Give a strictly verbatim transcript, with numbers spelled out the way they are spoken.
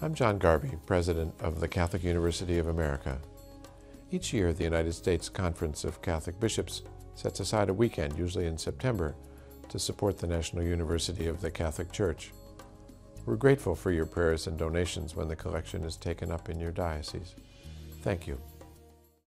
I'm John Garvey, President of the Catholic University of America. Each year, the United States Conference of Catholic Bishops sets aside a weekend, usually in September, to support the National University of the Catholic Church. We're grateful for your prayers and donations when the collection is taken up in your diocese. Thank you.